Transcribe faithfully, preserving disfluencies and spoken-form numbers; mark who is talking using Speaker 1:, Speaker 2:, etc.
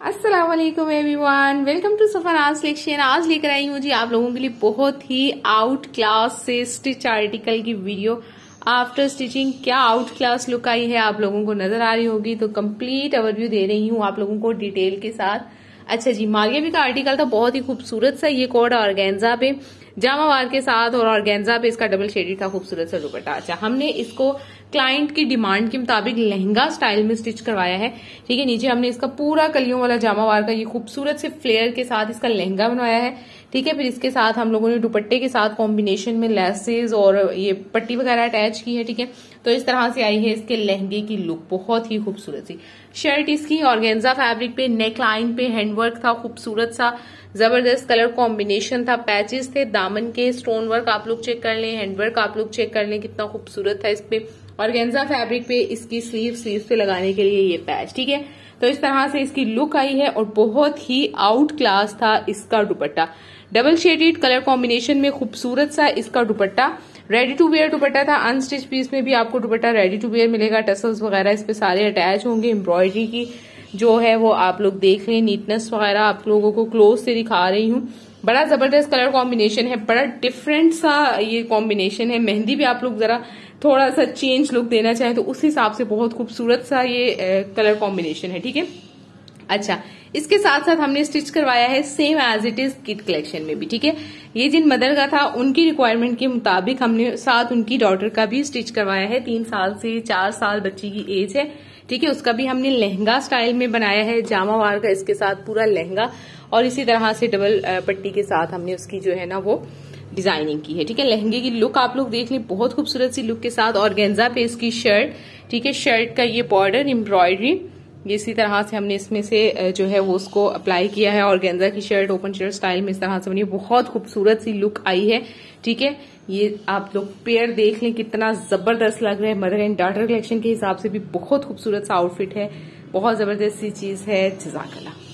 Speaker 1: अस्सलाम वालेकुम everyone, welcome to Safnaz collection. आज लेकर आई हूँ जी आप लोगों के लिए बहुत ही आउट क्लास से स्टिच आर्टिकल की वीडियो। आफ्टर स्टिचिंग क्या आउट क्लास लुक आई है आप लोगों को नजर आ रही होगी, तो कंप्लीट ओवरव्यू दे रही हूँ आप लोगों को डिटेल के साथ। अच्छा जी, मारिया भी का आर्टिकल था बहुत ही खूबसूरत सा, ये कोड ऑर्गेन्जा पे जामावार के साथ और ऑर्गेन्जा पे इसका डबल शेडेड था खूबसूरत सा दुपट्टा। अच्छा, हमने इसको क्लाइंट की डिमांड के मुताबिक लहंगा स्टाइल में स्टिच करवाया है। ठीक है, नीचे हमने इसका पूरा कलियों वाला जामावार का ये खूबसूरत से फ्लेयर के साथ इसका लहंगा बनवाया है। ठीक है, फिर इसके साथ हम लोगों ने दुपट्टे के साथ कॉम्बिनेशन में लेसेस और ये पट्टी वगैरह अटैच की है। ठीक है, तो इस तरह से आई है इसके लहंगे की लुक, बहुत ही खूबसूरत सी शर्ट इसकी ऑर्गेन्जा फैब्रिक पे, नेक लाइन पे हैंडवर्क था खूबसूरत सा, जबरदस्त कलर कॉम्बिनेशन था, पैचेस थे, दामन के स्टोन वर्क आप लोग चेक कर लें, हैंडवर्क आप लोग चेक कर लें कितना खूबसूरत था इस पे। ऑर्गेन्जा फैब्रिक पे इसकी स्लीव स्लीव पे लगाने के लिए ये पैच। ठीक है, तो इस तरह से इसकी लुक आई है और बहुत ही आउट क्लास था इसका dupatta. Double shaded colour combination में खूबसूरत सा इसका dupatta, ready to wear dupatta था। अनस्टिच पीस में भी आपको दुपट्टा रेडी टू वेयर मिलेगा, टसल्स वगैरह इस पे सारे अटैच होंगे। एम्ब्रॉयडरी की जो है वो आप लोग देख लें, नीटनेस वगैरह आप लोगों को क्लोज से दिखा रही हूँ। बड़ा जबरदस्त कलर कॉम्बिनेशन है, बड़ा डिफरेंट सा ये कॉम्बिनेशन है। मेहंदी भी आप लोग जरा थोड़ा सा चेंज लुक देना चाहें तो उस हिसाब से बहुत खूबसूरत सा ये कलर कॉम्बिनेशन है। ठीक है, अच्छा, इसके साथ साथ हमने स्टिच करवाया है same as it is kid collection में भी। ठीक है, ये जिन मदर का था उनकी रिक्वायरमेंट के मुताबिक हमने साथ उनकी डॉटर का भी स्टिच करवाया है। तीन साल से चार साल बच्ची की एज है। ठीक है, उसका भी हमने लहंगा स्टाइल में बनाया है, जामावार का इसके साथ पूरा लहंगा और इसी तरह से डबल पट्टी के साथ हमने उसकी जो है ना वो डिजाइनिंग की है। ठीक है, लहंगे की लुक आप लोग देख लें, बहुत खूबसूरत सी लुक के साथ ऑर्गेन्जा पे इसकी शर्ट। ठीक है, शर्ट का ये बॉर्डर एम्ब्रॉयडरी ये इसी तरह से हमने इसमें से जो है वो उसको अप्लाई किया है। ऑर्गेन्जा की शर्ट ओपन शर्ट स्टाइल में इस तरह से बनी, बहुत खूबसूरत सी लुक आई है। ठीक है, ये आप लोग पेयर देख लें कितना जबरदस्त लग रहा है। मदर एंड डॉटर कलेक्शन के हिसाब से भी बहुत खूबसूरत सा आउटफिट है, बहुत जबरदस्त सी चीज है। जज़ाकल्लाह।